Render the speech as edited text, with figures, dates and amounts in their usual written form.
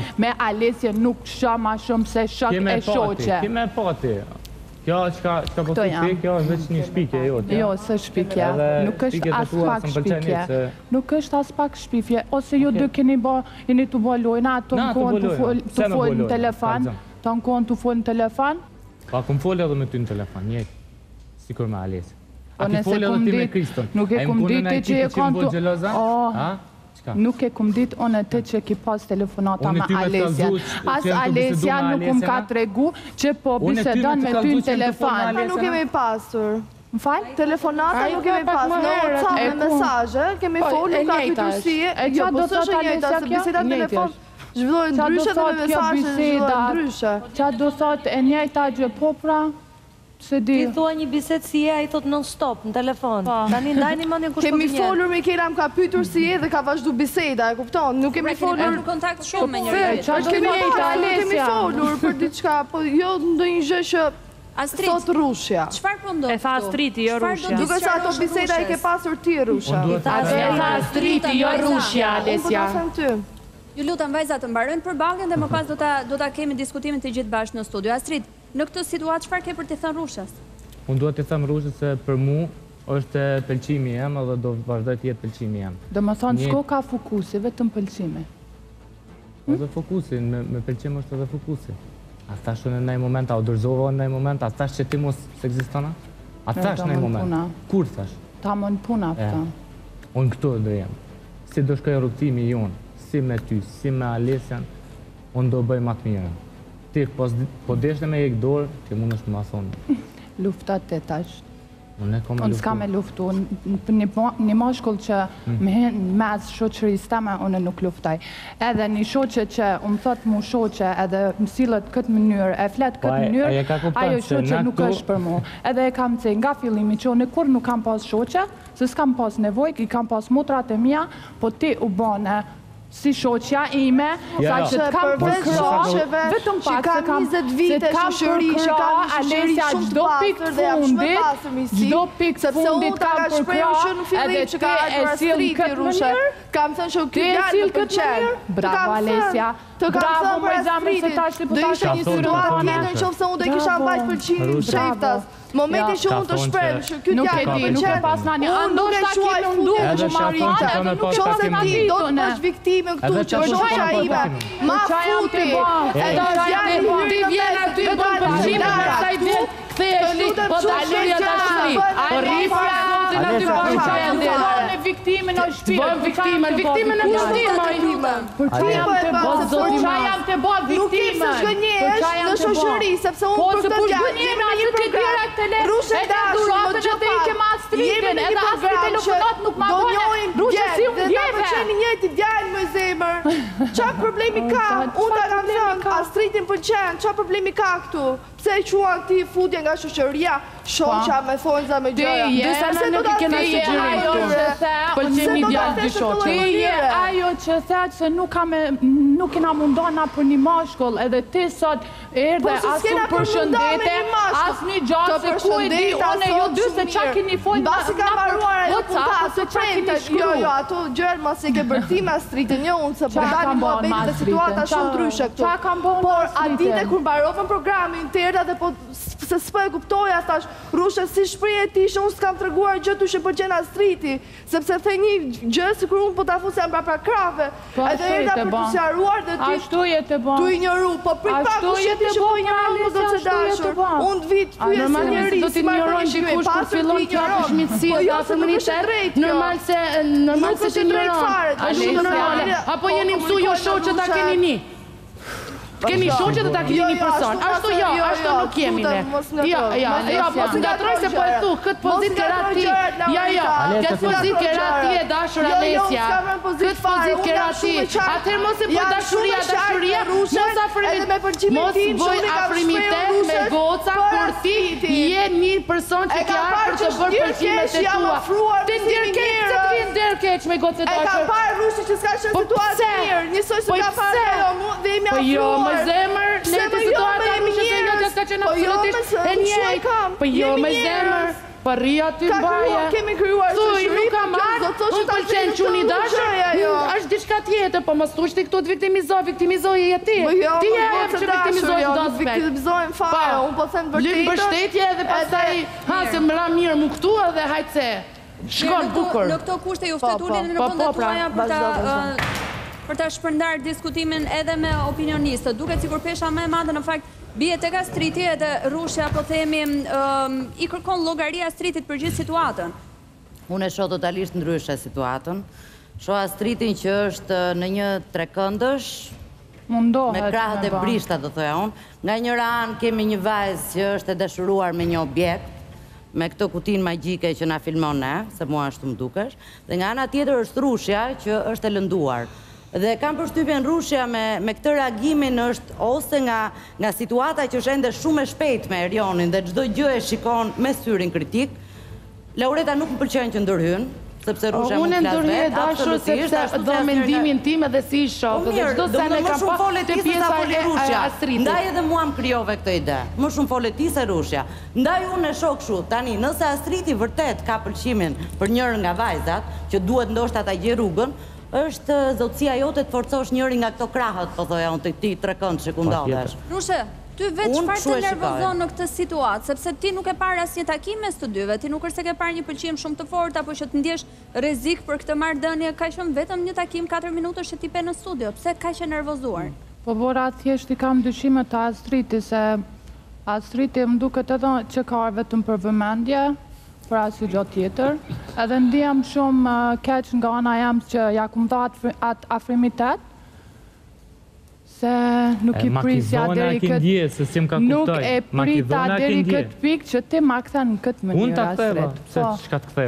me Alesje nuk shoh ma shumë se shok e shoqe. Kime pati. Kjo çka po thua, kjo është vetëm një shpikje jote. Jo, s'është shpikje. Nuk është as pak shpikje. Nuk është as pak shpifje. Ose ju dy jeni të bë lojë, ato në kohën të folë në telefon. Të në kohën të folë në telefon. Pa, kum folë edhe me ty në telefon, njëjtë. Sikur me Alesje. A ti folë edhe ti me Kriston. Nuk e kum ditë që e kanë të... Nuk e kum ditë onë të që ki pas telefonata me Alesja. As Alesja nuk kum ka të regu që po bisedon me ty në telefon. Nuk kemi pasur. Më falë? Telefonata nuk kemi pasur. Në WhatsApp me mesazhe, kemi folë, nuk ka pyetësie. Jo, po s'është e njëjta, se biseda në telefon zhvillohen ndryshe dhe me mesazhe zhvillohen ndryshe. Qa do thot e njëjta gjë popra? Ti thua një bisedë si e, a i thot non-stop në telefon. Tani ndajni mëndjen kush po kemi folur me Kera, më ka pyetur si e dhe ka vazhdu biseda, e kupton? Nuk kemi folur kontakt shumë me njëri. Kemi folur për diçka, po jo ndonjë gjë që thot Rushja. Çfarë po ndodh? E tha Astriti, jo Rushja. Duke se ato biseda i ke pasur ti, Rusha. E tha Astriti, jo Rushja, Alesja. Ju lutem vajzat të mbarojnë përballjen dhe më pas do ta kemi diskutimin të gjithë bashkë në studio. Astrid, në këtë situatë çfarë ke për të thënë Rushës? Unë duhet të them Rushës se për mua është pëlqimi im dhe do vazhdoj të jetë pëlqimi im. Domethënë s'ko ka fokusi, vetëm pëlqimi. Edhe fokusi, me pëlqim është edhe fokusi. A thash në ndaj moment, a u dorëzova në ndaj moment, a thash që ti mos s'ekzistona? A thash në ndaj moment? Kur thash? Ta mon puna pëta. Unë këtu do jem. Si do shkoj rrugtimi jonë, si me ty, si me Alesjan, unë do bëj ma të mirën. Ti po deshte me jek dorë, që mund është më thonë. Luftat të tash. Unë s'ka me luftu. Një mashkull që me mes shoqërisë teme, unë nuk luftaj. Edhe një shoqe që më thot mu shoqe edhe më sillet këtë mënyrë, e flet këtë mënyrë, ajo shoqe nuk është për mu. Edhe e kam të nga fillimi që unë kur nuk kam pas shoqe, se s'kam pas nevoj, i kam pas motrat e mia, po ti u bane si shoqja ime, sa që të kam përkra, vetëm pak se kam 20 vite shoqëri, që kam një shoqëri shumë të pasër dhe jam shumë pasër misi, sepse unë ta ka shprehur që në fillim që ka ardhur Astriti Rusha, kam thënë që këtë janë në pëlqen. Bravo Alesja, bravo më zamër se tash ti po tash një situatë tjetër nëse unë do i kisha mbajtur pëlqimin sheftas. Momentin që unë të shprem që këtë nuk e di, nuk e pas nani, ndoshta kemi nduar që Marita, edhe nuk qose ti, do të bësh viktime këtu që shoqja ime, ma futi, edhe ti vjen aty do të pëlqime, pastaj vjen kthehesh, po dalëria dashuri, po rrifra zotin aty po shajë viktimin në shtëpi. Viktimin e viktimën. Për çfarë jam të bëj zotin? Për çfarë jam të bëj viktimën? Nuk ke të zgënjesh në shoqëri, sepse unë për këtë zgënjemi aty ti direkt Rushe dashur, më gjë të ikë me Astritin, edhe Astrid telefonat nuk ma bone. Rushe si unë djeve. Dhe ta përqeni njëti djallë më zemër. Qa problemi ka? Unë ta kam thënë, Astritin përqenë, qa problemi ka këtu? Pse e quan ti futje nga shoqëria, shoqa me fonza me gjëra? Dëse në nuk i kena sugjerim këtu. Pëlqemi djallë dy shoqe. Ti je ajo që thetë se nuk kena mundona për një mashkull, edhe ti sot erdhe asu përshëndete, as një gjatë se ku e di, unë e ju dy se qa kini folë basi ka maruar e punta, se prejtë, jo, ato gjërë mas e ke bërti me Astritin, jo, unë se përgani mua bejtë dhe situata shumë ndryshe këtu. Por, a dite kur barovën programin të erda dhe po se s'po e kuptoja, thash, Rushe, si shprije ti që unë s'kam të reguar gjë të që përqen Astriti, sepse the një gjë si kur unë po ta fusem pra krave, edhe erda për të sjaruar dhe ti tu i njëru, po prit pak u sheti që po i njëru më do të dashur, unë të vit pyes se njëri, do t'i njërojnë dikush kur fillon t'ja përshmitësia dhe asëmëritet, normal se t'i njërojnë. Apo jeni mësu jo shoqë ta keni një. Keni shoqë dhe ta keni një person. Ashtu jo, ashtu nuk jemi ne. Jo, po s'ngatroj se po e thu, këtë pozit kera ti. Jo, këtë pozit kera ti e dashur Alesja. Këtë pozit kera ti. Atëherë mos e bëj dashuria, mos bëj afrimitet me goca, kur ti je një person që t'ja për të bërë përqimet e tua. Ti ndërkeq me goce dashur. E ka parë Rushe që s'ka shë situatë mirë, njësoj se ka parë dhe imi afruar. Zemër, ne të situata në që se jo që s'ka qenë absolutisht e njëjtë. Po jo me zemër, Paria ty mbaje. Kemi kryuar shoqëri, nuk ka marrë, unë pëlqen që një dashër, është diçka tjetër, po mos thush ti këtu të viktimizoj e ti. Ti e që viktimizoj do aspekt. Viktimizojnë fare, unë po them vërtetën. Lyp mbështetje edhe pastaj, se më ra mirë mu këtu edhe hajtë se shkon bukur. Në këto kushte ju ftet uljen në vendet tuaja për ta shpërndar diskutimin edhe me opinionistët. Duket sikur pesha më e madhe në fakt bie tek Astriti edhe Rushja po themi i kërkon llogari Astritit për gjithë situatën. Unë e shoh totalisht ndryshe situatën. Shoh Astritin që është në një trekëndësh me krahët e brishta, do thoya unë. Nga njëra anë kemi një vajzë që është e dashuruar me një objekt, me këtë kutinë magjike që na filmon ne, se mua ashtu më dukesh, dhe nga ana tjetër është Rushja që është e lënduar. Dhe kam përshtypjen Rushja me këtë reagimin është ose nga situata që është ende shumë e shpejt me Erionin dhe çdo gjë e shikon me syrin kritik. Laureta nuk më pëlqen që ndërhyn, sepse Rushja mund të flasë vetë, dashur sepse do mendimin tim edhe si i shoh, dhe çdo se ne kam pasur te pjesa e Astritit. Ndaj edhe mua më krijove këtë ide. Më shumë fole ti se Rushja. Ndaj unë e shoh kështu. Tani, nëse Astriti vërtet ka pëlqimin për njërin nga vajzat, që duhet ndoshta ta gjej rrugën, është zotësia jote të forcosh njërin nga këto krahët, po thoja unë, të këtij trekënd që ku ndodhesh. Rushe, ty vetë çfarë të nervozon në këtë situatë, sepse ti nuk e parë asnjë takim mes të dyve, ti nuk është se ke parë një pëlqim shumë të fortë apo që të ndjesh rrezik për këtë marrëdhënie, ka qenë vetëm një takim 4 minutash që ti pe në studio. Pse kaq e nervozuar? Po bora, thjesht i kam dyshime të Astriti, se Astriti më duket edhe që ka vetëm për vëmendje, për asnjë gjë tjetër. Edhe ndihem shumë keq nga ana jam që ja kum dha atë afrimitet, se nuk i prisja deri këtë pikë që ti ma kthen në këtë mënyrë. Unë ta ktheva, se çka të ktheva.